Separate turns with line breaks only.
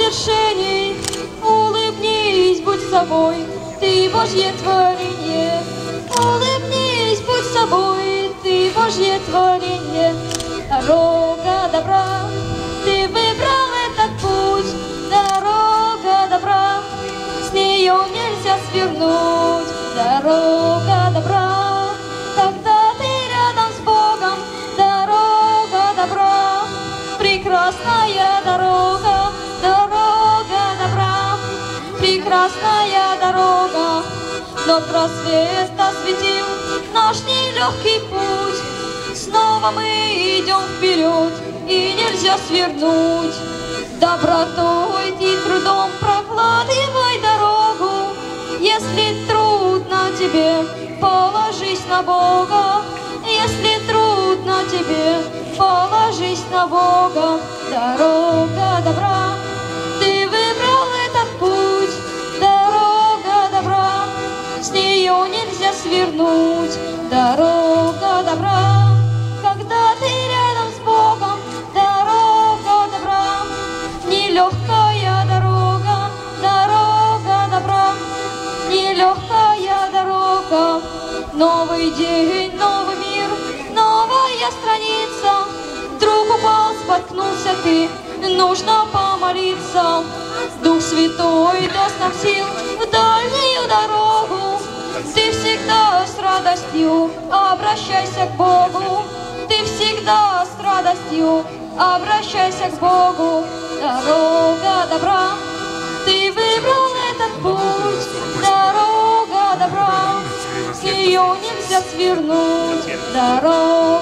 свершений. Улыбнись, будь собой, ты Божье творение. Улыбнись, будь собой, ты Божье творение. Дорога добра, ты выбрал этот путь. Дорога добра, с нее нельзя свернуть. Дорога добра, когда ты рядом с Богом. Дорога добра, прекрасная дорога. Дорога добра, прекрасная дорога. Но рассвет осветил наш нелегкий путь. Снова мы идем вперед, и нельзя свернуть. Добротой и трудом прокладывай дорогу. Если трудно тебе, положись на Бога. Если трудно тебе, положись на Бога. Дорога добра, ты выбрал этот путь. Дорога добра, с нее нельзя свернуть. Дорога добра, когда ты рядом с Богом. Дорога добра, нелегкая дорога. Дорога добра, нелегкая дорога. Новый день, новый мир, новая страница. Вдруг упал, споткнулся ты, нужно помолиться. Дух Святой даст нам сил в дальнюю дорогу. Ты всегда с радостью обращайся к Богу. Ты всегда с радостью обращайся к Богу. Дорога добра, ты выбрал этот путь. Дорога добра, с нее нельзя свернуть. Дорога